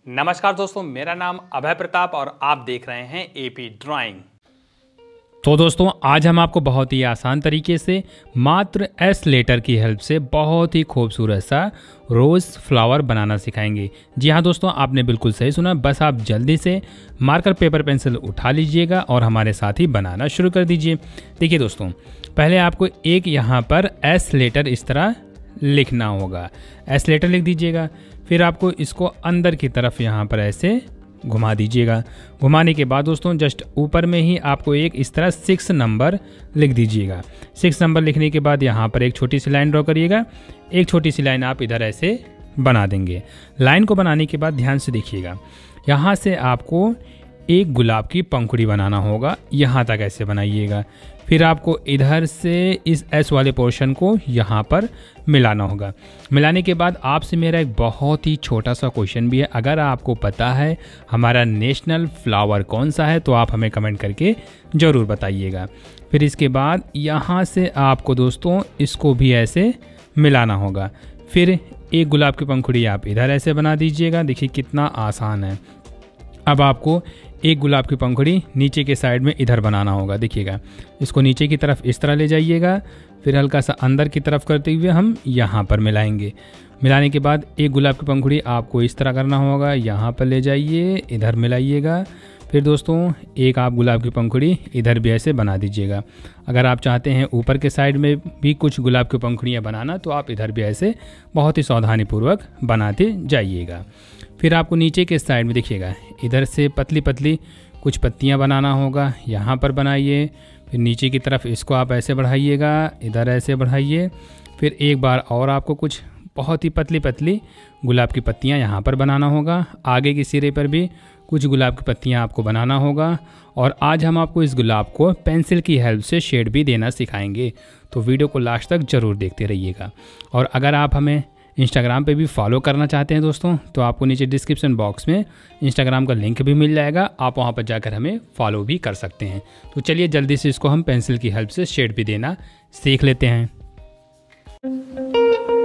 नमस्कार दोस्तों, मेरा नाम अभय प्रताप और आप देख रहे हैं एपी ड्राइंग। तो दोस्तों आज हम आपको बहुत ही आसान तरीके से मात्र एस लेटर की हेल्प से बहुत ही खूबसूरत सा रोज़ फ्लावर बनाना सिखाएंगे। जी हाँ दोस्तों, आपने बिल्कुल सही सुना। बस आप जल्दी से मार्कर पेपर पेंसिल उठा लीजिएगा और हमारे साथ ही बनाना शुरू कर दीजिए। देखिए दोस्तों, पहले आपको एक यहाँ पर एस लेटर इस तरह लिखना होगा। एस लेटर लिख दीजिएगा। फिर आपको इसको अंदर की तरफ यहाँ पर ऐसे घुमा दीजिएगा। घुमाने के बाद दोस्तों जस्ट ऊपर में ही आपको एक इस तरह 6 नंबर लिख दीजिएगा। 6 नंबर लिखने के बाद यहाँ पर एक छोटी सी लाइन ड्रॉ करिएगा। एक छोटी सी लाइन आप इधर ऐसे बना देंगे। लाइन को बनाने के बाद ध्यान से देखिएगा, यहाँ से आपको एक गुलाब की पंखुड़ी बनाना होगा। यहाँ तक ऐसे बनाइएगा। फिर आपको इधर से इस एस वाले पोर्शन को यहाँ पर मिलाना होगा। मिलाने के बाद आपसे मेरा एक बहुत ही छोटा सा क्वेश्चन भी है। अगर आपको पता है हमारा नेशनल फ्लावर कौन सा है तो आप हमें कमेंट करके ज़रूर बताइएगा। फिर इसके बाद यहाँ से आपको दोस्तों इसको भी ऐसे मिलाना होगा। फिर एक गुलाब की पंखुड़ी आप इधर ऐसे बना दीजिएगा। देखिए कितना आसान है। अब आपको एक गुलाब की पंखुड़ी नीचे के साइड में इधर बनाना होगा। देखिएगा, इसको नीचे की तरफ इस तरह ले जाइएगा। फिर हल्का सा अंदर की तरफ करते हुए हम यहाँ पर मिलाएंगे। मिलाने के बाद एक गुलाब की पंखुड़ी आपको इस तरह करना होगा। यहाँ पर ले जाइए, इधर मिलाइएगा। फिर दोस्तों एक आप गुलाब की पंखुड़ी इधर भी ऐसे बना दीजिएगा। अगर आप चाहते हैं ऊपर के साइड में भी कुछ गुलाब की पंखुड़ियाँ बनाना तो आप इधर भी ऐसे बहुत ही सावधानीपूर्वक बनाते जाइएगा। फिर आपको नीचे के साइड में देखिएगा, इधर से पतली पतली कुछ पत्तियाँ बनाना होगा। यहाँ पर बनाइए। फिर नीचे की तरफ इसको आप ऐसे बढ़ाइएगा, इधर ऐसे बढ़ाइए। फिर एक बार और आपको कुछ बहुत ही पतली पतली गुलाब की पत्तियाँ यहाँ पर बनाना होगा। आगे के सिरे पर भी कुछ गुलाब की पत्तियाँ आपको बनाना होगा। और आज हम आपको इस गुलाब को पेंसिल की हेल्प से शेड भी देना सिखाएंगे। तो वीडियो को लास्ट तक ज़रूर देखते रहिएगा। और अगर आप हमें इंस्टाग्राम पे भी फॉलो करना चाहते हैं दोस्तों तो आपको नीचे डिस्क्रिप्शन बॉक्स में इंस्टाग्राम का लिंक भी मिल जाएगा। आप वहाँ पर जाकर हमें फॉलो भी कर सकते हैं। तो चलिए जल्दी से इसको हम पेंसिल की हेल्प से शेड भी देना सीख लेते हैं।